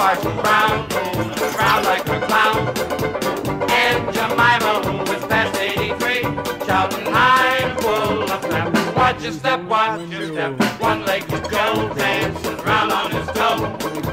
Parson Brown, who was round like a clown, and Jemima, who was past 83, shouting high and full of snap. Watch your step, one leg to go, dancing round on his toe.